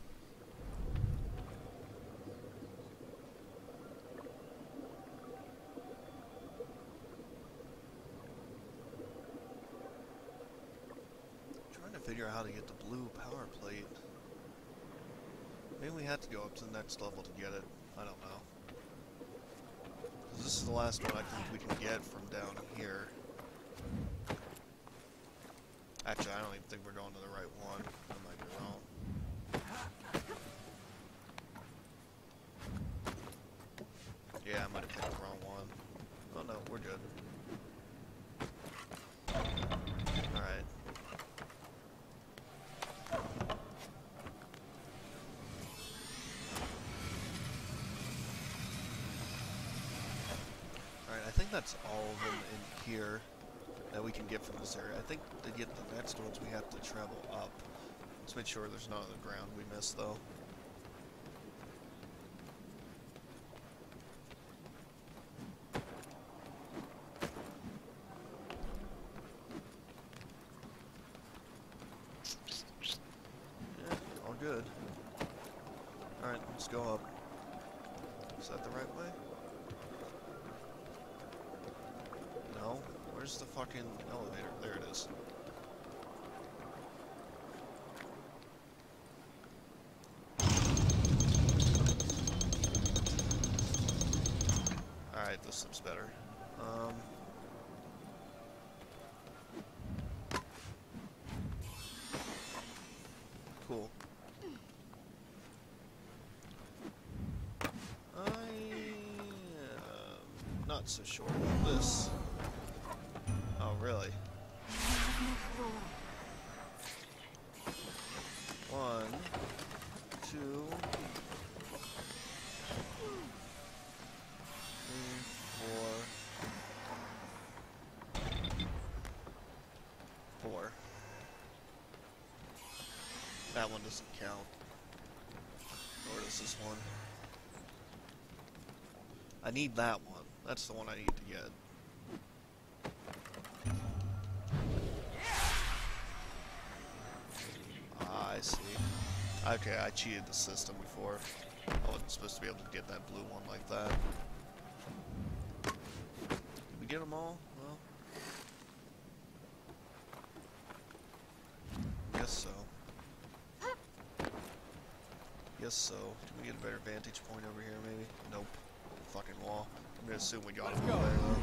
Trying to figure out how to get the blue power plate. Maybe we have to go up to the next level to get it. I don't know. 'Cause this is the last one I think we can get from down here. Actually, I don't even think we're going to the right one. I might be wrong. Yeah, I might have picked the wrong one. Oh no, we're good. Alright. Alright, I think that's all of them in here that we can get from this area. I think to get the next ones we have to travel up. Let's make sure there's none on the ground we missed though. Yeah, all good. Alright, let's go up. Is that the right way? No? Where's the fucking elevator? There it is. Alright, this looks better. Cool. Not so sure about this. Oh, really? 1, 2, 3, 4. 4. That one doesn't count. Nor does this one. I need that one. That's the one I need to get. Ah, I see. Okay, I cheated the system before. I wasn't supposed to be able to get that blue one like that. Did we get them all? Well, guess so. Guess so. Can we get a better vantage point over here, maybe? Nope. Fucking wall. I'm gonna assume we got them all there, though.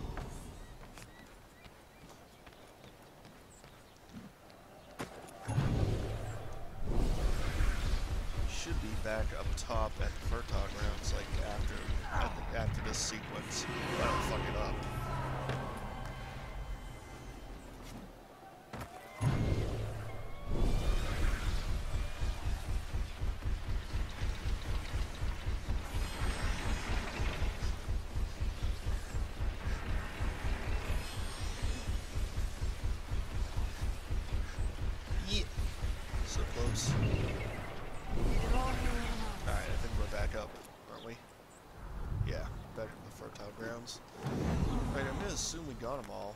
Should be back up top at the Furtok rounds, like after this sequence. If I don't fuck it up. fertile grounds. Right, I'm gonna assume we got them all.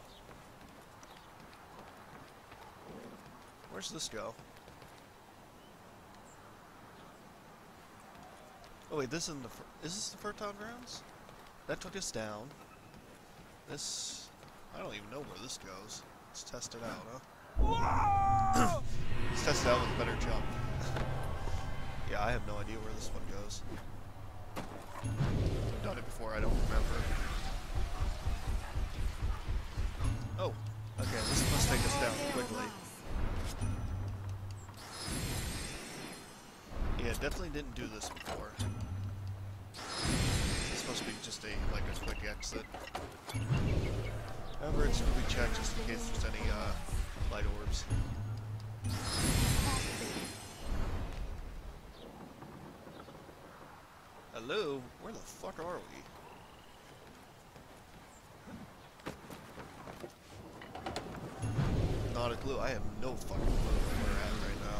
Where's this go? Oh wait, this isn't the is this the fertile grounds? That took us down. This, I don't even know where this goes. Let's test it out, huh? Whoa! Let's test it out with a better jump. Yeah, I have no idea where this one goes. I've done it before, I don't remember. Oh, okay, this must take us down quickly. Yeah, definitely didn't do this before. This must be just like a quick exit. However, it's going to be checked just in case there's any light orbs. Hello? Where the fuck are we? Not a clue. I have no fucking clue where we're at right now.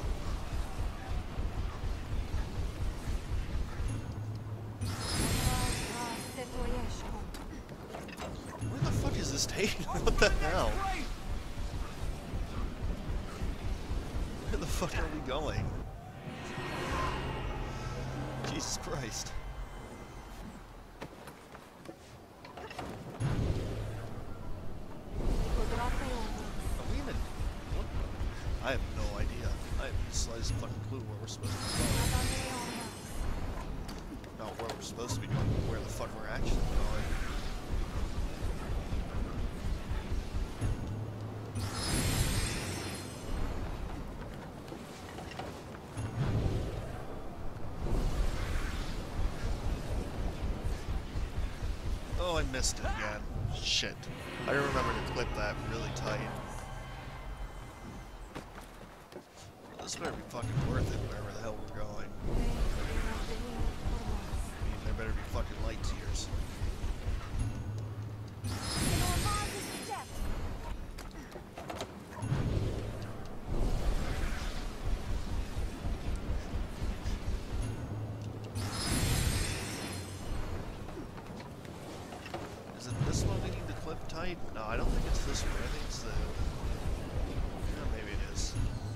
Where the fuck is this taking? What the hell? Where the fuck are we going? Jesus Christ. Are we in a... What? I have no idea. I have the slightest fucking clue where we're supposed to be going. Not where we're supposed to be going, but where the fuck we're actually going. Oh, I missed it again. Shit. I remember to clip that really tight. Well, this better be fucking worth it wherever the hell we're going. I mean, there better be fucking light years. Is it this one we need to clip tight? No, I don't think it's this one. I think it's the... Yeah, maybe it is.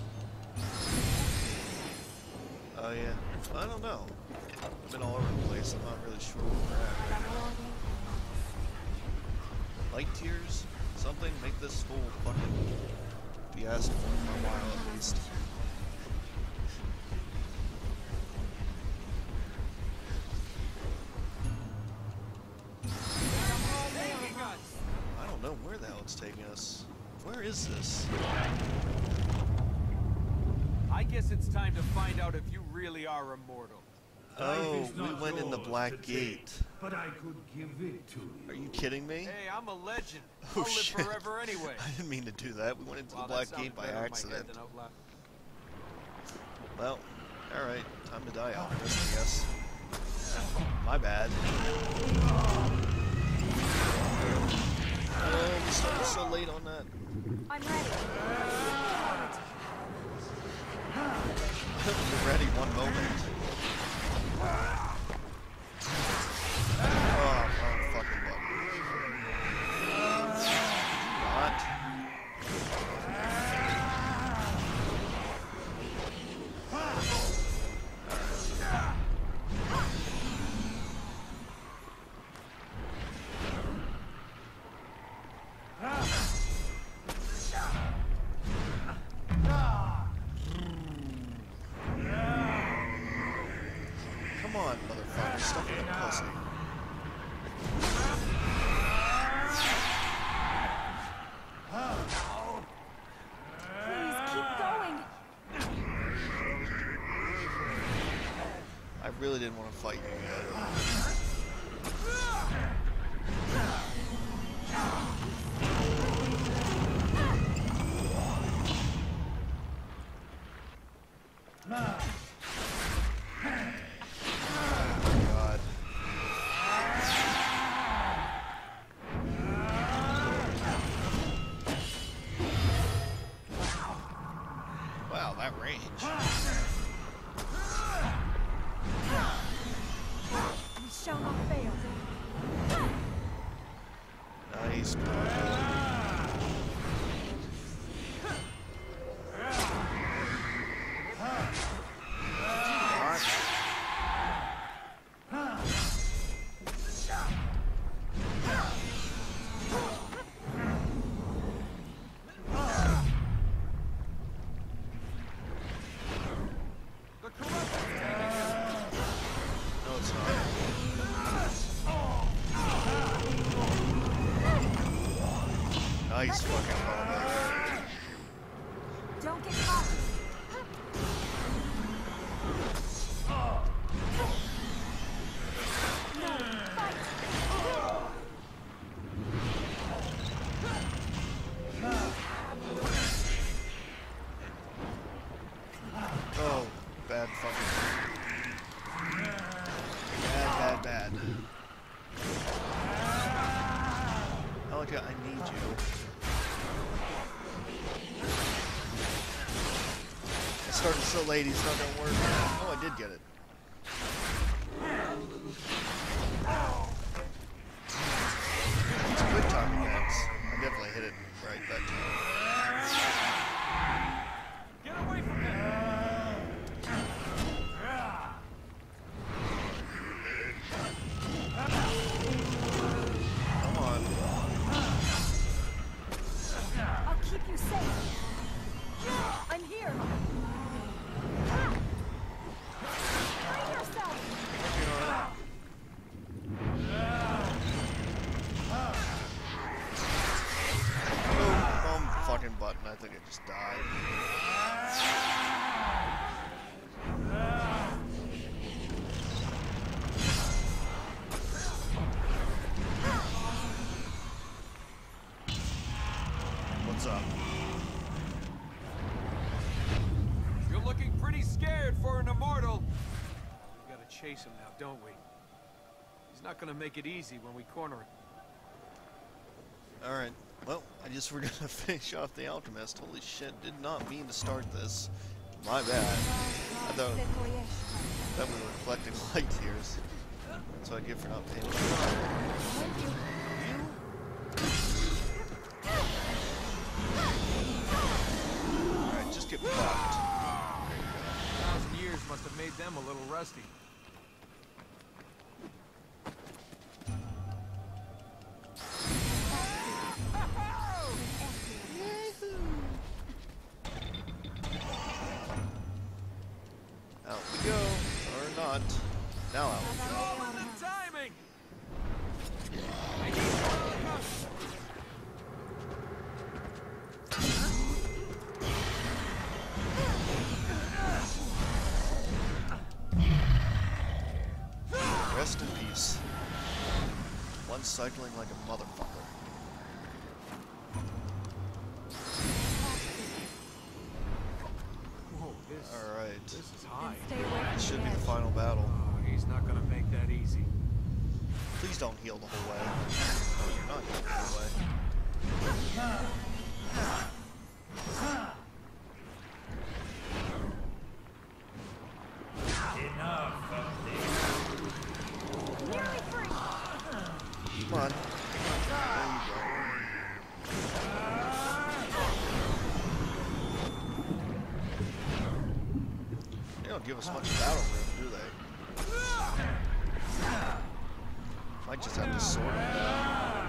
Oh yeah. I don't know. I've been all over the place. I'm not really sure where we're at right now. Light tiers? Something? Make this whole fucking fiasco for a while at least. I don't know where the hell it's taking us. Where is this? I guess it's time to find out if you really are immortal. Oh, we went in the Black Gate. But I could give it to you. Are you kidding me? Hey, I'm a legend. Oh I'll live shit. forever anyway. I didn't mean to do that. We went into Wow, the that Black sounded Gate by better in my head accident. than out loud. Well, alright. Time to die out of this, I guess. My bad. Oh, we started so late on that. I'm ready. You're ready one moment. Oh, wrong fucking button. Not. Come on, motherfucker. Stop being a pussy. Please, keep going. I really didn't want to fight you yet. God. Wow, that range. We shall not fail. beast. No, it's not. Nice fucking moment. Don't get caught. Oh, bad fucking. Bad. Alka, I need you. I started so late, he's not gonna work. Oh, I did get it. It's a quick time events. I definitely hit it right that time. Get away from him! Come on. I'll keep you safe. I'm here. Free yourself. Working on it. Oh, fucking button. I think I just died. What's up? You're looking pretty scared for an immortal. We gotta chase him now, don't we? He's not gonna make it easy when we corner him. Alright. Well, I just we're gonna finish off the Alchemist. Holy shit, did not mean to start this. My bad. I thought we were collecting light tears. That's what I get for not paying attention. Alright, just get fucked. 1,000 years must have made them a little rusty. Out we go. Or not. Now out we go. Oh, and the timing! I need more cover. Rest in peace. One cycling like a motherfucker. Whoa, this Alright. is high. Stay away from This should the be the edge. final battle. Oh, he's not gonna make that easy. Please don't heal the whole way. No, you're not healing the whole way. Enough of this. Nearly free. Come on. There you go. They don't give us much battle room, do they? Might just have to sort them down.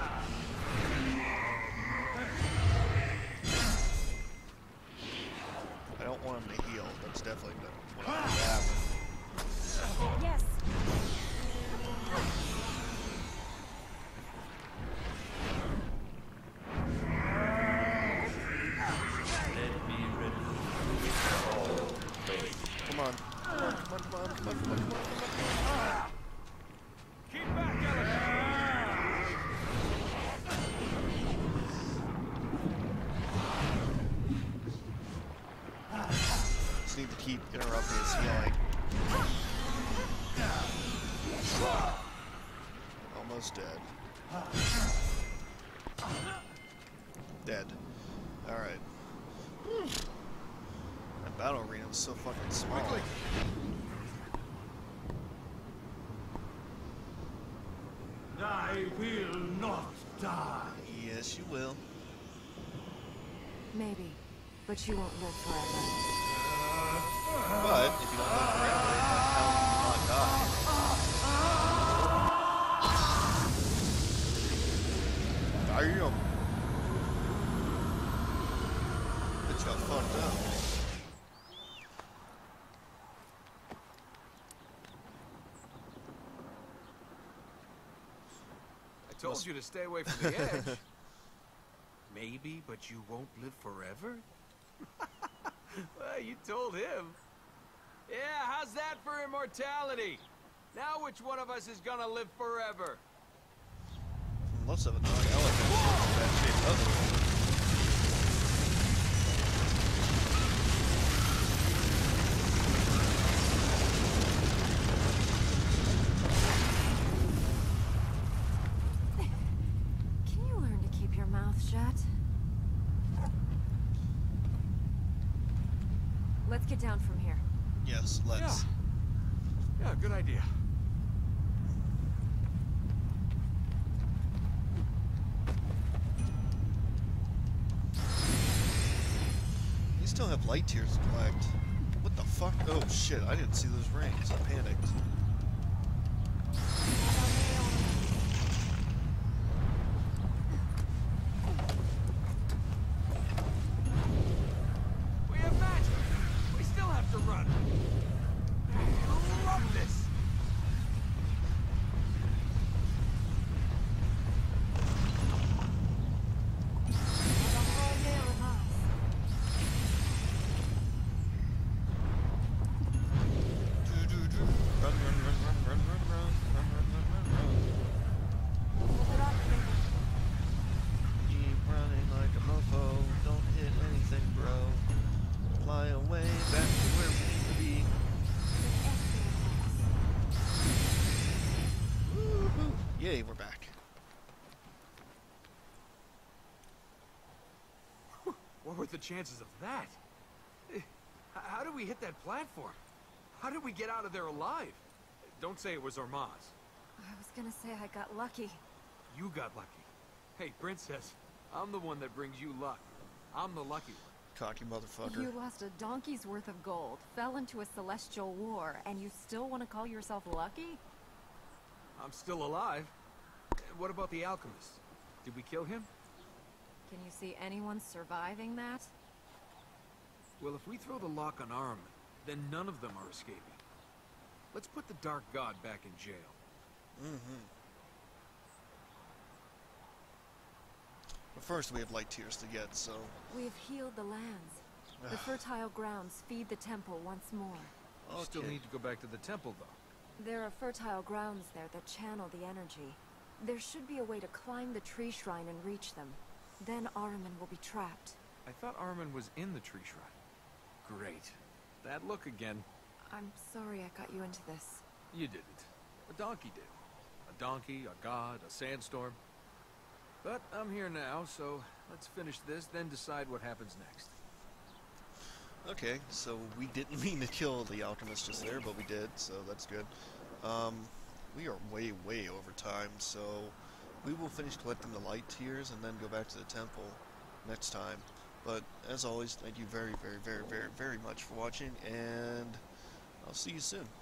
I don't want him to heal. That's definitely what I would happen. Yes. Let me remove all faith. Come on. Come on, come on, come on, come on, come on, come on, Keep back, Alchemist! Just need to keep interrupting his healing. Almost dead. Dead. Alright. That battle arena was so fucking small. I will not die. Yes, you will. Maybe. But you won't live forever. But if you don't live forever, then how will you not die? Damn. Bitch got fucked up. I told you to stay away from the edge. Maybe, but you won't live forever? Well, you told him. Yeah, how's that for immortality? Now which one of us is gonna live forever? Most of it not elephants. Bad shape of Can you learn to keep your mouth shut? Let's get down from here. Yes, let's. Yeah, good idea. You still have light tears to collect. What the fuck? Oh shit, I didn't see those rings. I panicked. We have magic. We still have to run. I love this. Run, run, run, run, run, run, run, run, run, run, run, run. Keep running like a mofo. Don't hit anything, bro. Fly away back to where we need to be. Woohoo! Yay, we're back. What were the chances of that? How did we hit that platform? How did we get out of there alive? Don't say it was Ormaz. I was gonna say I got lucky. You got lucky. Hey, Princess, I'm the one that brings you luck. I'm the lucky one. Cocky motherfucker. You lost a donkey's worth of gold, fell into a celestial war, and you still want to call yourself lucky? I'm still alive. What about the Alchemist? Did we kill him? Can you see anyone surviving that? Well, if we throw the lock on Ahriman, then none of them are escaping. Let's put the Dark God back in jail. But first we have light tears to get, so... We have healed the lands. The fertile grounds feed the temple once more. You still need to go back to the temple, though. There are fertile grounds there that channel the energy. There should be a way to climb the tree shrine and reach them. Then Ahriman will be trapped. I thought Ahriman was in the tree shrine. Great. That look again. I'm sorry I got you into this. You didn't. A donkey did. A donkey, a god, a sandstorm. But I'm here now, so let's finish this, then decide what happens next. Okay, so we didn't mean to kill the Alchemist just there, but we did, so that's good. We are way, way over time, so we will finish collecting the light tears and then go back to the temple next time. But as always, thank you very, very, very, very, very much for watching, and I'll see you soon.